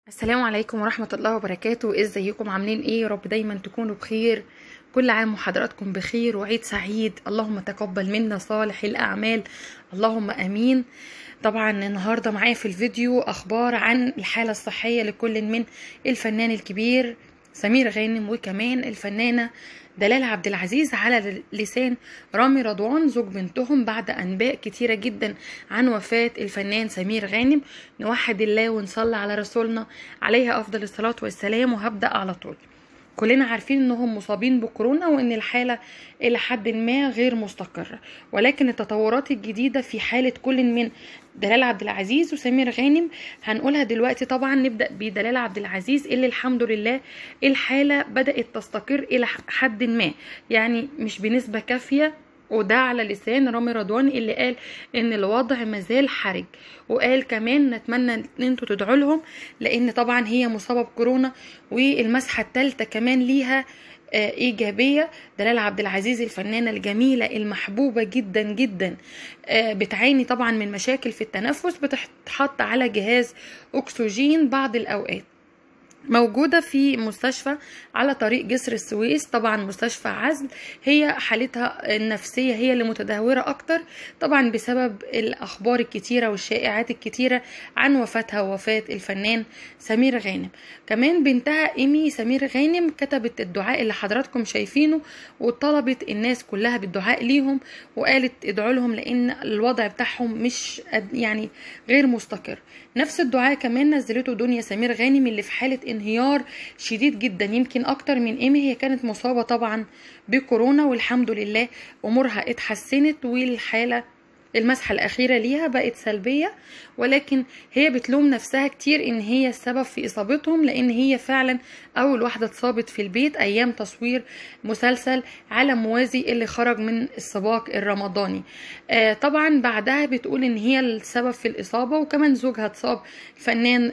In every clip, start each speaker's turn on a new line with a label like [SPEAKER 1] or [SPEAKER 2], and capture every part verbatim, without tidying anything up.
[SPEAKER 1] السلام عليكم ورحمة الله وبركاته. ازيكم عاملين ايه؟ يا رب دايما تكونوا بخير. كل عام وحضراتكم بخير وعيد سعيد. اللهم تقبل منا صالح الأعمال، اللهم امين. طبعا النهاردة معايا في الفيديو اخبار عن الحالة الصحية لكل من الفنان الكبير سمير غانم وكمان الفنانة دلال عبد العزيز على لسان رامي رضوان زوج بنتهم، بعد انباء كتيرة جدا عن وفاة الفنان سمير غانم. نوحد الله ونصلي على رسولنا عليه افضل الصلاة والسلام. وهبدأ على طول. كلنا عارفين انهم مصابين بكورونا وان الحالة الى حد ما غير مستقرة، ولكن التطورات الجديدة في حالة كل من دلال عبد العزيز وسمير غانم هنقولها دلوقتي. طبعا نبدأ بدلال عبد العزيز اللي الحمد لله الحالة بدأت تستقر الى حد ما، يعني مش بنسبة كافية، وده على لسان رامي رضوان اللي قال ان الوضع مازال حرج. وقال كمان نتمنى ان انتوا تدعوا لهم لان طبعا هي مصابة بكورونا، والمسحة الثالثة كمان ليها آه ايجابية. دلال عبد العزيز الفنانة الجميلة المحبوبة جدا جدا آه بتعاني طبعا من مشاكل في التنفس، بتتحط على جهاز اكسجين بعض الاوقات. موجودة في مستشفى على طريق جسر السويس، طبعا مستشفى عزل. هي حالتها النفسية هي اللي متدهورة اكتر طبعا بسبب الاخبار الكتيرة والشائعات الكتيرة عن وفاتها ووفاة الفنان سمير غانم. كمان بنتها ايمي سمير غانم كتبت الدعاء اللي حضراتكم شايفينه، وطلبت الناس كلها بالدعاء ليهم، وقالت ادعوا لهم لان الوضع بتاعهم مش يعني غير مستقر. نفس الدعاء كمان نزلته دنيا سمير غانم اللي في حالة انهيار شديد جدا، يمكن اكتر من ايمي. هي كانت مصابة طبعا بكورونا والحمد لله امورها اتحسنت، والحالة المسحة الاخيرة ليها بقت سلبية، ولكن هي بتلوم نفسها كتير ان هي السبب في اصابتهم، لان هي فعلا اول واحدة اتصابت في البيت ايام تصوير مسلسل عالم موازي اللي خرج من السباق الرمضاني. آه طبعا بعدها بتقول ان هي السبب في الاصابة، وكمان زوجها اتصاب الفنان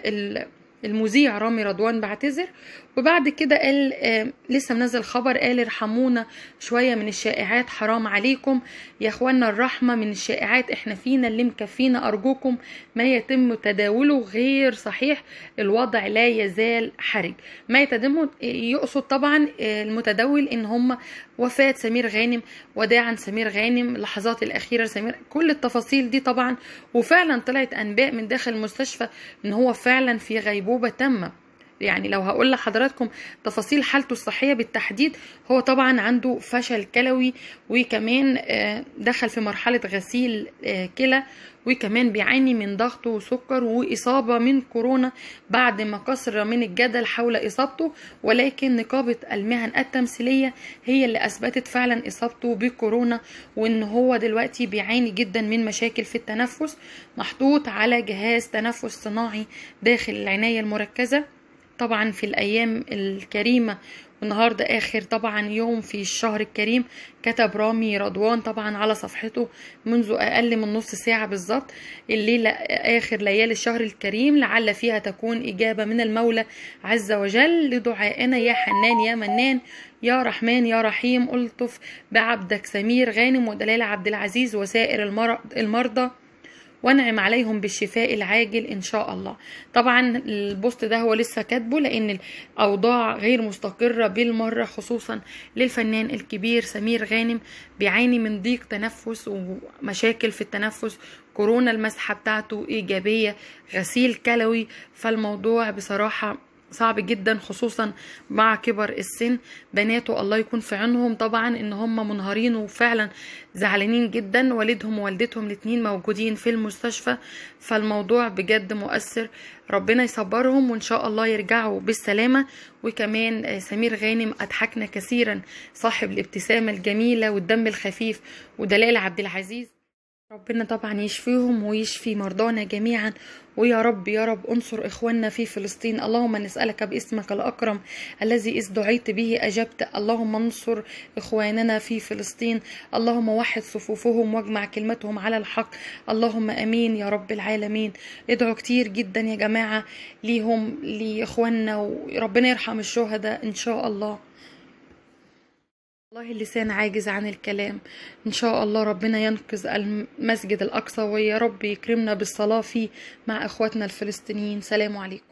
[SPEAKER 1] المذيع رامي رضوان بعتذر. وبعد كده قال آه لسه منزل خبر قال ارحمونا شوية من الشائعات، حرام عليكم يا اخوانا، الرحمة من الشائعات احنا فينا اللي مكفينا، ارجوكم ما يتم تداوله غير صحيح، الوضع لا يزال حرج. ما يتم يقصد طبعا المتداول ان هم وفاة سمير غانم، وداعا سمير غانم، اللحظات الاخيرة سمير، كل التفاصيل دي طبعا. وفعلا طلعت انباء من داخل المستشفى ان هو فعلا في غيبوبة تامة. يعني لو هقول لحضراتكم تفاصيل حالته الصحية بالتحديد، هو طبعا عنده فشل كلوي، وكمان دخل في مرحلة غسيل كلى، وكمان بيعاني من ضغط وسكر وإصابة من كورونا بعد ما كثر من الجدل حول إصابته. ولكن نقابة المهن التمثيلية هي اللي أثبتت فعلا إصابته بكورونا، وإن هو دلوقتي بيعاني جدا من مشاكل في التنفس، محطوط على جهاز تنفس صناعي داخل العناية المركزة. طبعا في الأيام الكريمة، والنهاردة آخر طبعا يوم في الشهر الكريم، كتب رامي رضوان طبعا على صفحته منذ أقل من نص ساعة بالظبط: الليلة آخر ليالي الشهر الكريم، لعل فيها تكون إجابة من المولى عز وجل لدعائنا، يا حنان يا منان يا رحمن يا رحيم، ألطف بعبدك سمير غانم ودلال عبد العزيز وسائر المرضى، وانعم عليهم بالشفاء العاجل ان شاء الله. طبعا البوست ده هو لسه كاتبه لان الاوضاع غير مستقرة بالمرة، خصوصا للفنان الكبير سمير غانم، بيعاني من ضيق تنفس ومشاكل في التنفس، كورونا المسحة بتاعته ايجابية، غسيل كلوي، فالموضوع بصراحة صعب جدا خصوصا مع كبر السن. بناته الله يكون في عينهم طبعا ان هم منهارين وفعلا زعلانين جدا، والدهم ووالدتهم الاتنين موجودين في المستشفى، فالموضوع بجد مؤثر. ربنا يصبرهم وان شاء الله يرجعوا بالسلامة. وكمان سمير غانم اضحكنا كثيرا، صاحب الابتسامة الجميلة والدم الخفيف، ودلال عبد العزيز ربنا طبعا يشفيهم ويشفي مرضانا جميعا. ويا رب يا رب انصر اخواننا في فلسطين. اللهم نسألك باسمك الأكرم الذي إذ دعيت به أجبت، اللهم انصر اخواننا في فلسطين، اللهم وحد صفوفهم واجمع كلمتهم على الحق، اللهم امين يا رب العالمين. ادعوا كتير جدا يا جماعة ليهم لاخواننا، وربنا يرحم الشهداء ان شاء الله. والله اللسان عاجز عن الكلام. ان شاء الله ربنا ينقذ المسجد الاقصى، ويا رب يكرمنا بالصلاة فيه مع اخواتنا الفلسطينيين. سلام عليكم.